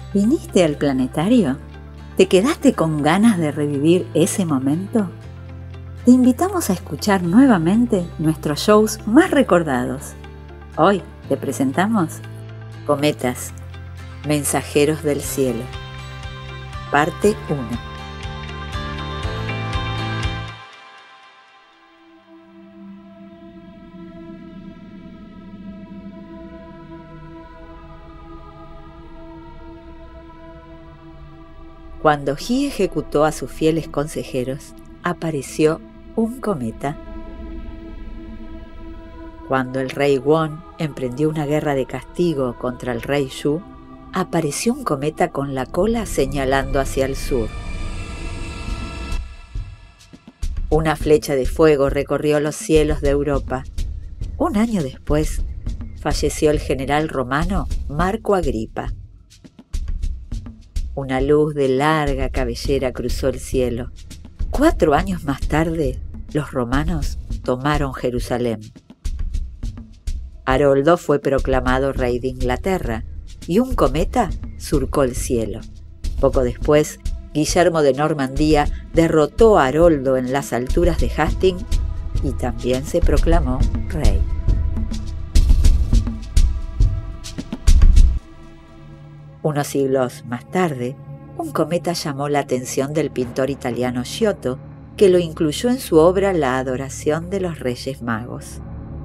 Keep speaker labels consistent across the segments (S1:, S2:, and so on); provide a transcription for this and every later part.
S1: ¿Viniste al planetario? ¿Te quedaste con ganas de revivir ese momento? Te invitamos a escuchar nuevamente nuestros shows más recordados. Hoy te presentamos Cometas, Mensajeros del Cielo, parte 1. Cuando Ji ejecutó a sus fieles consejeros, apareció un cometa. Cuando el rey Won emprendió una guerra de castigo contra el rey Shu, apareció un cometa con la cola señalando hacia el sur. Una flecha de fuego recorrió los cielos de Europa. Un año después, falleció el general romano Marco Agripa. Una luz de larga cabellera cruzó el cielo. 4 años más tarde, los romanos tomaron Jerusalén. Haroldo fue proclamado rey de Inglaterra y un cometa surcó el cielo. Poco después, Guillermo de Normandía derrotó a Haroldo en las alturas de Hastings y también se proclamó rey. Unos siglos más tarde, un cometa llamó la atención del pintor italiano Giotto, que lo incluyó en su obra La adoración de los Reyes Magos.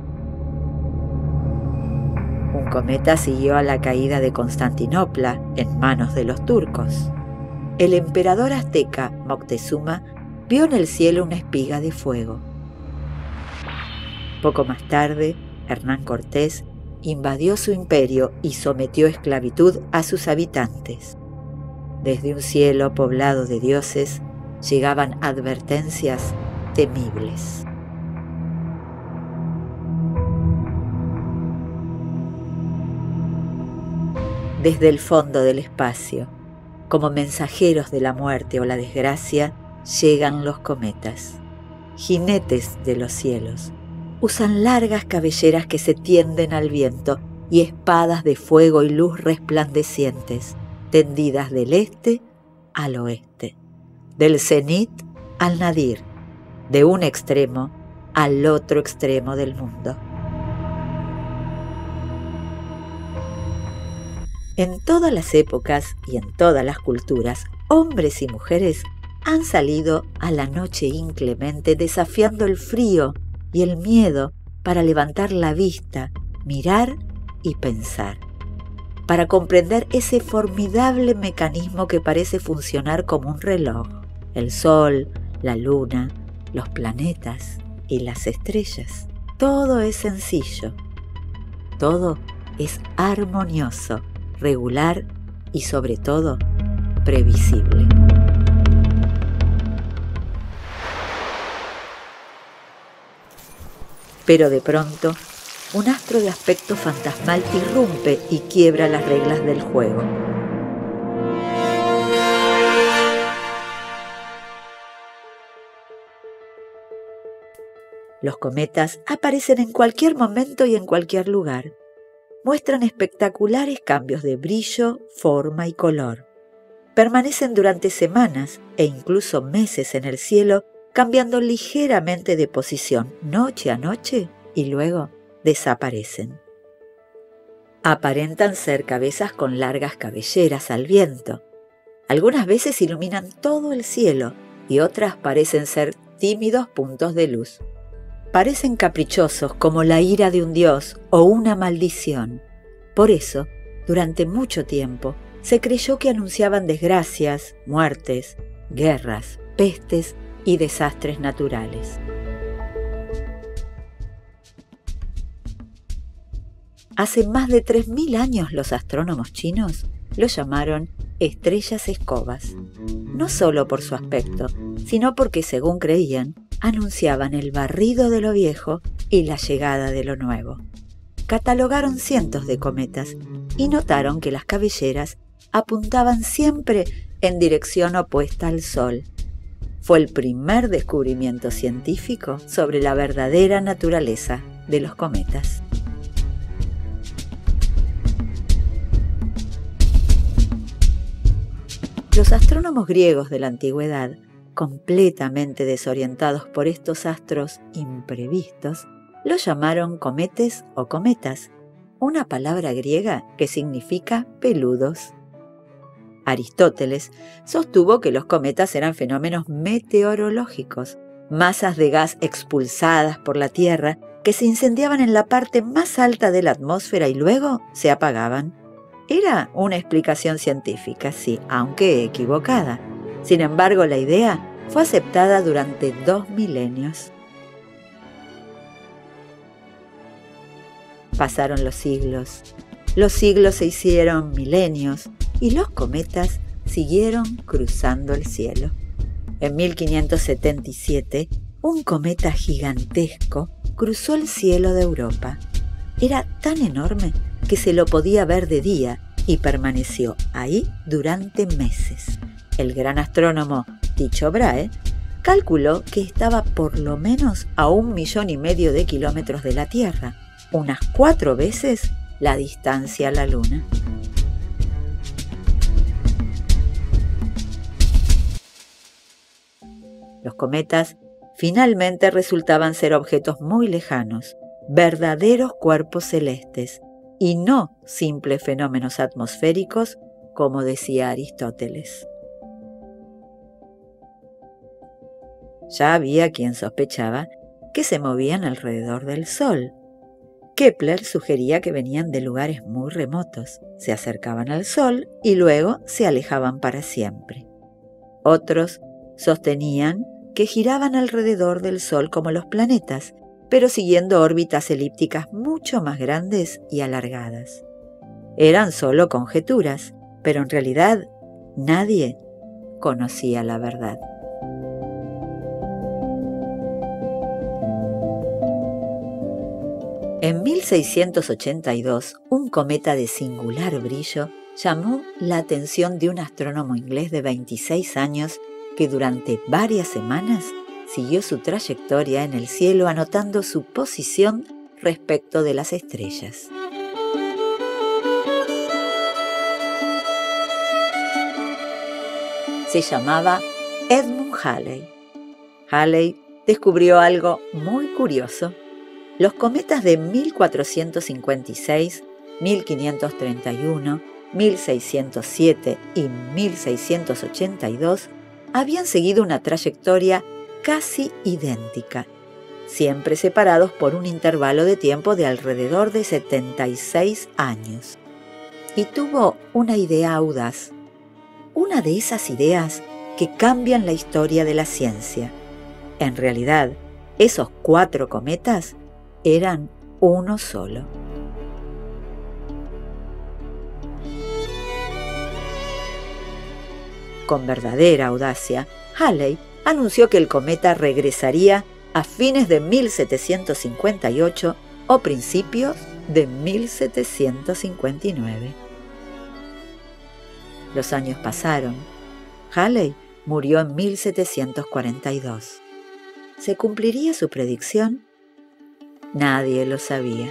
S1: Un cometa siguió a la caída de Constantinopla en manos de los turcos. El emperador azteca Moctezuma vio en el cielo una espiga de fuego. Poco más tarde, Hernán Cortés invadió su imperio y sometió a esclavitud a sus habitantes. Desde un cielo poblado de dioses llegaban advertencias temibles. Desde el fondo del espacio, como mensajeros de la muerte o la desgracia, llegan los cometas, jinetes de los cielos. Usan largas cabelleras que se tienden al viento y espadas de fuego y luz resplandecientes, tendidas del este al oeste, del cenit al nadir, de un extremo al otro extremo del mundo. En todas las épocas y en todas las culturas, hombres y mujeres han salido a la noche inclemente desafiando el frío y el miedo para levantar la vista, mirar y pensar, para comprender ese formidable mecanismo que parece funcionar como un reloj, el sol, la luna, los planetas y las estrellas. Todo es sencillo, todo es armonioso, regular y sobre todo previsible. Pero de pronto, un astro de aspecto fantasmal irrumpe y quiebra las reglas del juego. Los cometas aparecen en cualquier momento y en cualquier lugar. Muestran espectaculares cambios de brillo, forma y color. Permanecen durante semanas e incluso meses en el cielo, cambiando ligeramente de posición noche a noche y luego desaparecen. Aparentan ser cabezas con largas cabelleras al viento. Algunas veces iluminan todo el cielo y otras parecen ser tímidos puntos de luz. Parecen caprichosos como la ira de un dios o una maldición. Por eso, durante mucho tiempo, se creyó que anunciaban desgracias, muertes, guerras, pestes y desastres naturales. Hace más de 3000 años los astrónomos chinos lo llamaron estrellas escobas, no solo por su aspecto, sino porque, según creían, anunciaban el barrido de lo viejo y la llegada de lo nuevo. Catalogaron cientos de cometas y notaron que las cabelleras apuntaban siempre en dirección opuesta al Sol. Fue el primer descubrimiento científico sobre la verdadera naturaleza de los cometas. astrónomos griegos de la antigüedad, completamente desorientados por estos astros imprevistos, los llamaron cometes o cometas, una palabra griega que significa peludos. Aristóteles sostuvo que los cometas eran fenómenos meteorológicos, masas de gas expulsadas por la Tierra que se incendiaban en la parte más alta de la atmósfera y luego se apagaban. Era una explicación científica, sí, aunque equivocada. Sin embargo, la idea fue aceptada durante 2 milenios. Pasaron los siglos se hicieron milenios y los cometas siguieron cruzando el cielo. En 1577, un cometa gigantesco cruzó el cielo de Europa. Era tan enorme que se lo podía ver de día y permaneció ahí durante meses. El gran astrónomo Tycho Brahe calculó que estaba por lo menos a 1,5 millones de kilómetros de la Tierra, unas 4 veces la distancia a la Luna. Los cometas finalmente resultaban ser objetos muy lejanos, verdaderos cuerpos celestes, y no simples fenómenos atmosféricos, como decía Aristóteles. Ya había quien sospechaba que se movían alrededor del Sol. Kepler sugería que venían de lugares muy remotos, se acercaban al Sol y luego se alejaban para siempre. Otros sostenían que giraban alrededor del Sol como los planetas, pero siguiendo órbitas elípticas mucho más grandes y alargadas. Eran solo conjeturas, pero en realidad nadie conocía la verdad. En 1682, un cometa de singular brillo llamó la atención de un astrónomo inglés de 26 años que durante varias semanas siguió su trayectoria en el cielo anotando su posición respecto de las estrellas. Se llamaba Edmund Halley. Halley descubrió algo muy curioso. Los cometas de 1456, 1531, 1607 y 1682 habían seguido una trayectoria casi idéntica, siempre separados por un intervalo de tiempo de alrededor de 76 años. Y tuvo una idea audaz, una de esas ideas que cambian la historia de la ciencia. En realidad, esos 4 cometas eran uno solo. Con verdadera audacia, Halley anunció que el cometa regresaría a fines de 1758 o principios de 1759. Los años pasaron. Halley murió en 1742. ¿Se cumpliría su predicción? Nadie lo sabía.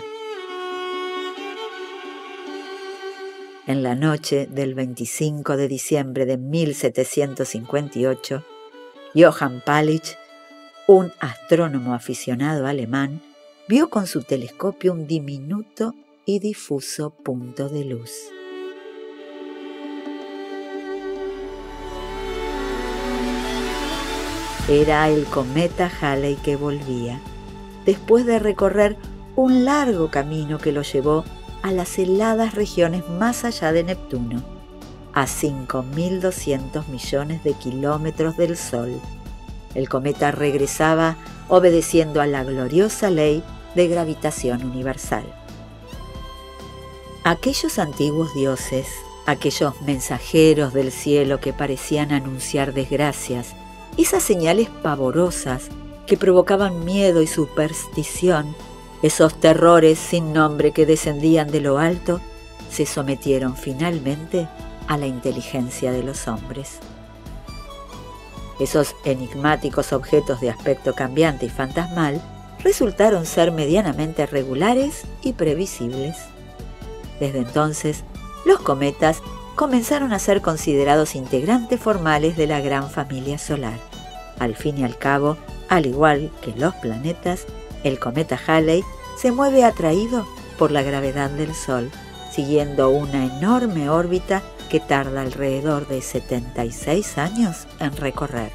S1: En la noche del 25 de diciembre de 1758, Johann Pallich, un astrónomo aficionado alemán, vio con su telescopio un diminuto y difuso punto de luz. Era el cometa Halley que volvía, después de recorrer un largo camino que lo llevó a las heladas regiones más allá de Neptuno, a 5.200 millones de kilómetros del Sol. El cometa regresaba obedeciendo a la gloriosa ley de gravitación universal. Aquellos antiguos dioses, aquellos mensajeros del cielo que parecían anunciar desgracias, esas señales pavorosas que provocaban miedo y superstición, esos terrores sin nombre que descendían de lo alto, se sometieron finalmente a la inteligencia de los hombres. Esos enigmáticos objetos de aspecto cambiante y fantasmal resultaron ser medianamente regulares y previsibles. Desde entonces, los cometas comenzaron a ser considerados integrantes formales de la gran familia solar. Al fin y al cabo, al igual que los planetas, el cometa Halley se mueve atraído por la gravedad del Sol, siguiendo una enorme órbita que tarda alrededor de 76 años en recorrer.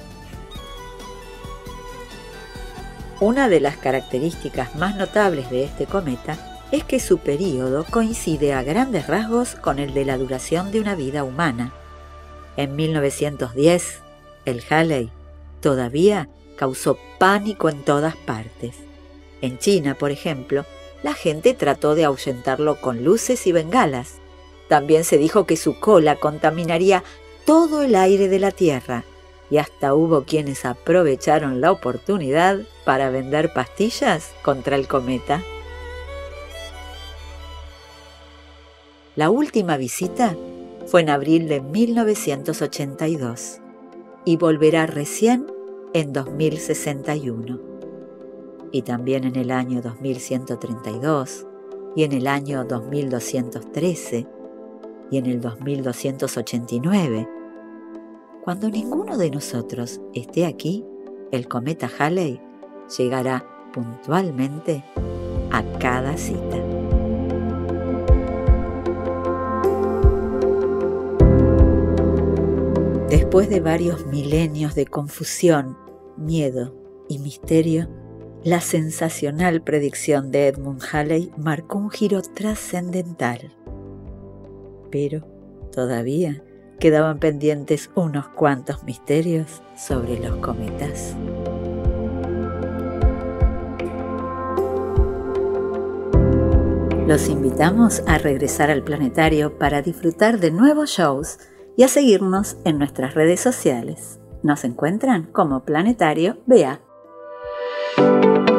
S1: Una de las características más notables de este cometa es que su período coincide a grandes rasgos con el de la duración de una vida humana. En 1910, el Halley todavía causó pánico en todas partes. En China, por ejemplo, la gente trató de ahuyentarlo con luces y bengalas. También se dijo que su cola contaminaría todo el aire de la Tierra, y hasta hubo quienes aprovecharon la oportunidad para vender pastillas contra el cometa. La última visita fue en abril de 1982 y volverá recién en 2061. Y también en el año 2132 y en el año 2213 y en el 2289. Cuando ninguno de nosotros esté aquí, el cometa Halley llegará puntualmente a cada cita. Después de varios milenios de confusión, miedo y misterio, la sensacional predicción de Edmund Halley marcó un giro trascendental. Pero todavía quedaban pendientes unos cuantos misterios sobre los cometas. Los invitamos a regresar al planetario para disfrutar de nuevos shows y a seguirnos en nuestras redes sociales. Nos encuentran como Planetario BA.